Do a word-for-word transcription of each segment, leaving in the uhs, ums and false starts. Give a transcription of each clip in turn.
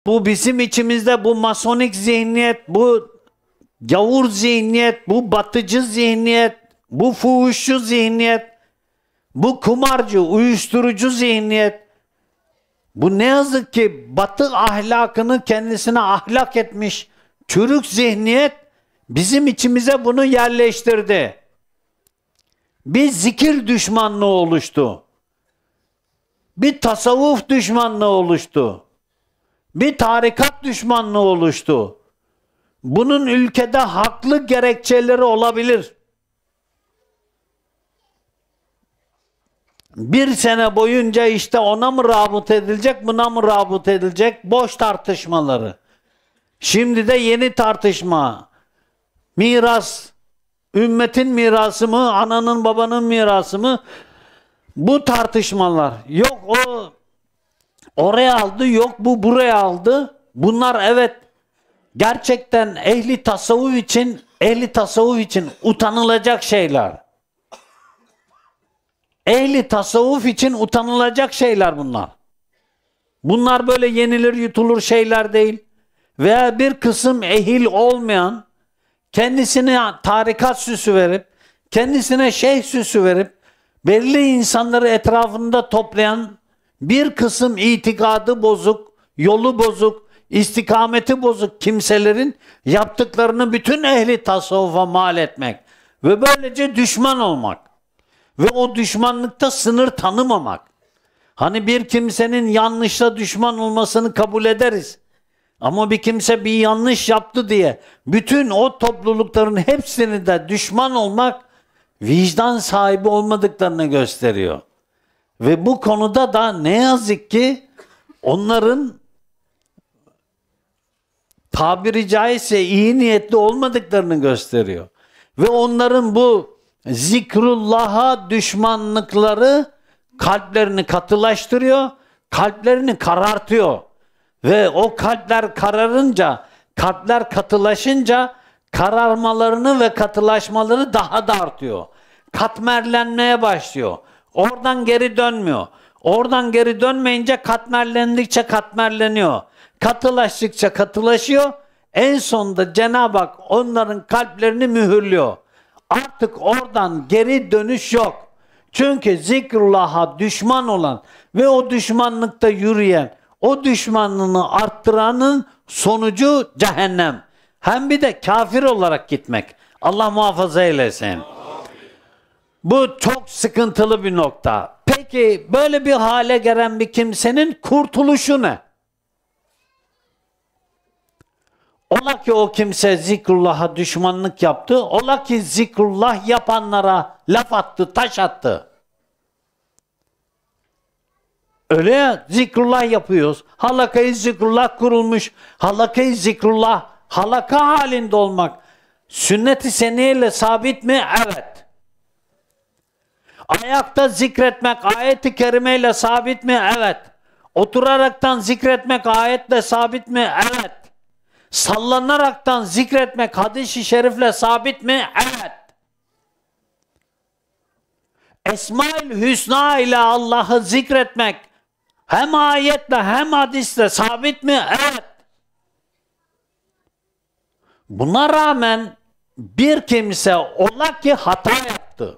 Bu bizim içimizde bu masonik zihniyet, bu gavur zihniyet, bu batıcı zihniyet, bu fuhuşçu zihniyet, bu kumarcı, uyuşturucu zihniyet, bu ne yazık ki Batı ahlakını kendisine ahlak etmiş çürük zihniyet bizim içimize bunu yerleştirdi. Bir zikir düşmanlığı oluştu. Bir tasavvuf düşmanlığı oluştu. Bir tarikat düşmanlığı oluştu. Bunun ülkede haklı gerekçeleri olabilir. Bir sene boyunca işte ona mı rabıt edilecek, buna mı rabıt edilecek? Boş tartışmaları. Şimdi de yeni tartışma. Miras, ümmetin mirası mı, ananın babanın mirası mı? Bu tartışmalar. Yok o oraya aldı, yok bu buraya aldı. Bunlar evet gerçekten ehli tasavvuf için, ehli tasavvuf için utanılacak şeyler. Ehli tasavvuf için utanılacak şeyler bunlar. Bunlar böyle yenilir yutulur şeyler değil. Veya bir kısım ehil olmayan, kendisine tarikat süsü verip, kendisine şeyh süsü verip, belli insanları etrafında toplayan bir kısım itikadı bozuk, yolu bozuk, istikameti bozuk kimselerin yaptıklarını bütün ehli tasavvufa mal etmek ve böylece düşman olmak ve o düşmanlıkta sınır tanımamak. Hani bir kimsenin yanlışla düşman olmasını kabul ederiz. Ama bir kimse bir yanlış yaptı diye bütün o toplulukların hepsini de düşman olmak vicdan sahibi olmadıklarını gösteriyor. Ve bu konuda da ne yazık ki onların tabiri caizse iyi niyetli olmadıklarını gösteriyor. Ve onların bu zikrullah'a düşmanlıkları kalplerini katılaştırıyor, kalplerini karartıyor. Ve o kalpler kararınca, kalpler katılaşınca kararmalarını ve katılaşmaları daha da artıyor. Katmerlenmeye başlıyor. Oradan geri dönmüyor. Oradan geri dönmeyince katmerlendikçe katmerleniyor. Katılaştıkça katılaşıyor. En sonunda Cenab-ı Hak onların kalplerini mühürlüyor. Artık oradan geri dönüş yok. Çünkü zikrullah'a düşman olan ve o düşmanlıkta yürüyen, o düşmanlığını arttıranın sonucu cehennem. Hem bir de kafir olarak gitmek. Allah muhafaza eylesin. Bu çok sıkıntılı bir nokta. Peki böyle bir hale gelen bir kimsenin kurtuluşu ne? Ola ki o kimse zikrullah'a düşmanlık yaptı. Ola ki zikrullah yapanlara laf attı, taş attı. Öyle ya, zikrullah yapıyoruz. Halakayı zikrullah kurulmuş. Halakayı zikrullah, halaka halinde olmak sünnet-i seniyeyle sabit mi? Evet. Ayakta zikretmek ayet-i kerimeyle sabit mi? Evet. Oturaraktan zikretmek ayetle sabit mi? Evet. Sallanaraktan zikretmek hadis-i şerifle sabit mi? Evet. Esma-ül Hüsna ile Allah'ı zikretmek hem ayetle hem hadisle sabit mi? Evet. Buna rağmen bir kimse ola ki hata yaptı.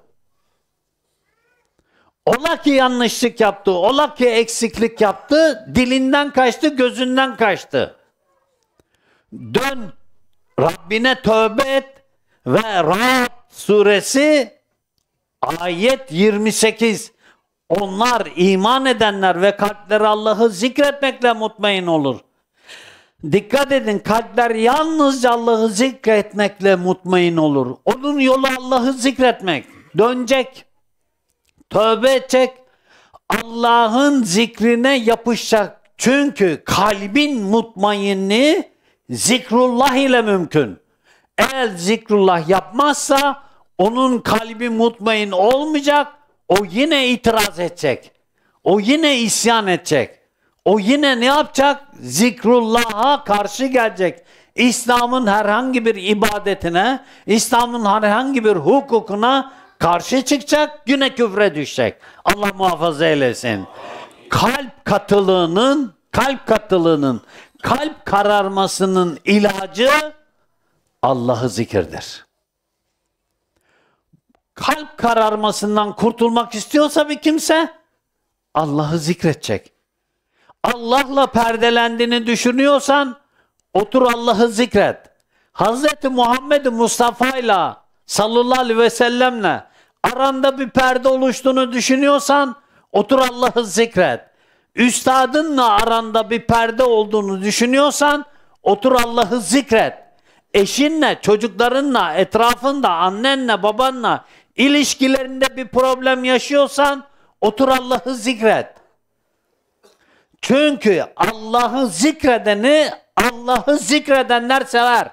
Ola ki yanlışlık yaptı. Ola ki eksiklik yaptı. Dilinden kaçtı, gözünden kaçtı. Dön, Rabbine tövbe et ve Ra'd suresi ayet yirmi sekiz. Onlar iman edenler ve kalpleri Allah'ı zikretmekle mutmain olur. Dikkat edin, kalpler yalnızca Allah'ı zikretmekle mutmain olur. Onun yolu Allah'ı zikretmek. Dönecek, tövbe edecek, Allah'ın zikrine yapışacak. Çünkü kalbin mutmainliği zikrullah ile mümkün. Eğer zikrullah yapmazsa onun kalbi mutmain olmayacak. O yine itiraz edecek. O yine isyan edecek. O yine ne yapacak? Zikrullah'a karşı gelecek. İslam'ın herhangi bir ibadetine, İslam'ın herhangi bir hukukuna karşı çıkacak, yine küfre düşecek. Allah muhafaza eylesin. Kalp katılığının, kalp katılığının kalp kararmasının ilacı Allah'ı zikirdir. Kalp kararmasından kurtulmak istiyorsa bir kimse Allah'ı zikredecek. Allah'la perdelendiğini düşünüyorsan otur Allah'ı zikret. Hazreti Muhammed Mustafa'yla sallallahu aleyhi ve sellemle aranda bir perde oluştuğunu düşünüyorsan otur Allah'ı zikret. Üstadınla aranda bir perde olduğunu düşünüyorsan otur Allah'ı zikret. Eşinle, çocuklarınla, etrafında, annenle, babanla ilişkilerinde bir problem yaşıyorsan otur Allah'ı zikret. Çünkü Allah'ı zikredeni Allah'ı zikredenler sever.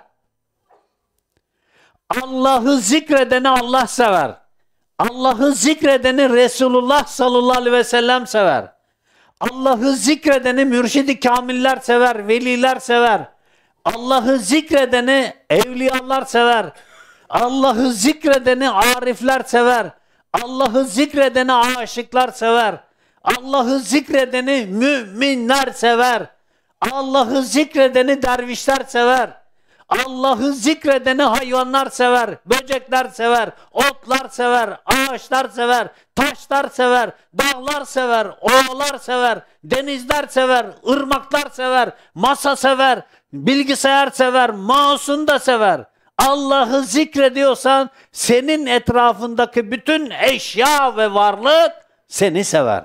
Allah'ı zikredeni Allah sever. Allah'ı zikredeni Resulullah sallallahu aleyhi ve sellem sever. Allah'ı zikredeni mürşid-i kamiller sever, veliler sever. Allah'ı zikredeni evliyalar sever. Allah'ı zikredeni arifler sever. Allah'ı zikredeni aşıklar sever. Allah'ı zikredeni müminler sever. Allah'ı zikredeni dervişler sever. Allah'ı zikredeni hayvanlar sever, böcekler sever, otlar sever, ağaçlar sever, taşlar sever, dağlar sever, ovalar sever, denizler sever, ırmaklar sever, masa sever, bilgisayar sever, mouse'unu da sever. Allah'ı zikrediyorsan senin etrafındaki bütün eşya ve varlık seni sever.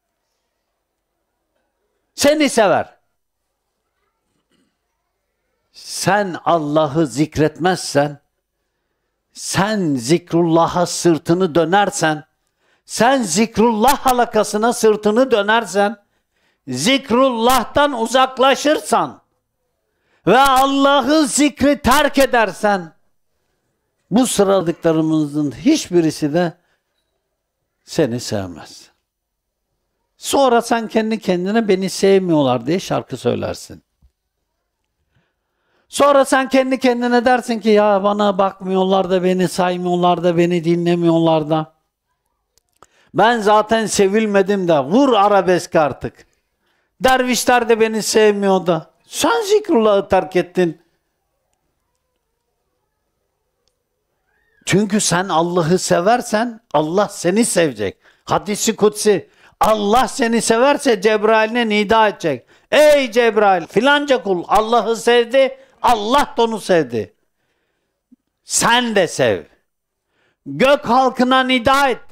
Seni sever. Sen Allah'ı zikretmezsen, sen zikrullah'a sırtını dönersen, sen zikrullah halakasına sırtını dönersen, zikrullah'tan uzaklaşırsan ve Allah'ı zikri terk edersen, bu sıradıklarımızın hiçbirisi de seni sevmez. Sonra sen kendi kendine beni sevmiyorlar diye şarkı söylersin. Sonra sen kendi kendine dersin ki ya bana bakmıyorlar da beni saymıyorlar da beni dinlemiyorlar da. Ben zaten sevilmedim de vur arabesk artık. Dervişler de beni sevmiyor da. Sen zikrullah'ı terk ettin. Çünkü sen Allah'ı seversen Allah seni sevecek. Hadis-i kutsi. Allah seni severse Cebrail'ine nida edecek. Ey Cebrail filanca kul Allah'ı sevdi. Allah da onu sevdi. Sen de sev. Gök halkına nida et.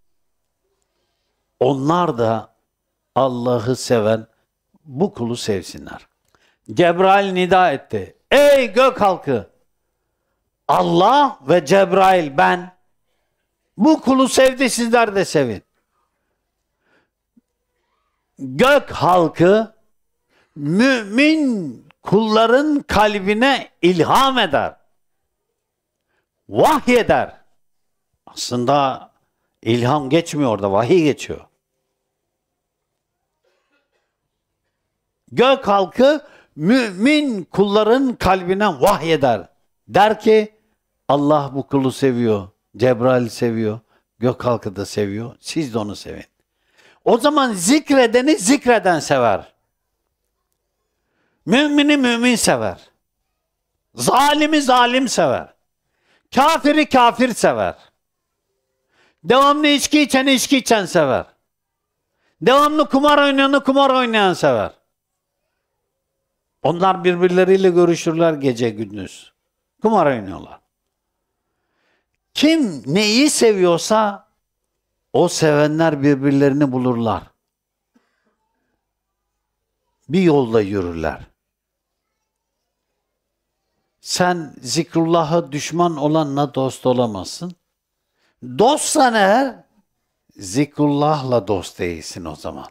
Onlar da Allah'ı seven bu kulu sevsinler. Cebrail nida etti. Ey gök halkı! Allah ve Cebrail ben bu kulu sevdi, sizler de sevin. Gök halkı mümin kulların kalbine ilham eder. Vahyeder. Aslında ilham geçmiyor orada, vahiy geçiyor. Gök halkı mümin kulların kalbine vahyeder. Der ki Allah bu kulu seviyor, Cebrail seviyor, gök halkı da seviyor, siz de onu sevin. O zaman zikredeni zikreden sever. Mümini mümin sever. Zalimi zalim sever. Kafiri kafir sever. Devamlı içki içeni içki içen sever. Devamlı kumar oynayanı kumar oynayan sever. Onlar birbirleriyle görüşürler gece gündüz. Kumar oynuyorlar. Kim neyi seviyorsa o sevenler birbirlerini bulurlar. Bir yolda yürürler. Sen zikrullah'a düşman olanla dost olamazsın. Dostsan eğer zikrullah'la dost değilsin o zaman.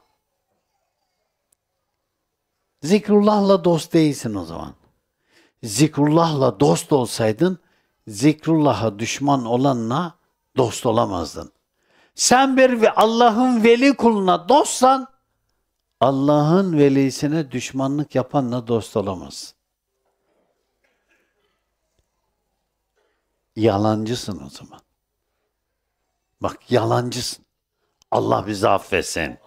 Zikrullah'la dost değilsin o zaman. Zikrullah'la dost olsaydın zikrullah'a düşman olanla dost olamazdın. Sen bir Allah'ın veli kuluna dostsan Allah'ın velisine düşmanlık yapanla dost olamazsın. Yalancısın o zaman. Bak yalancısın. Allah bizi affetsin.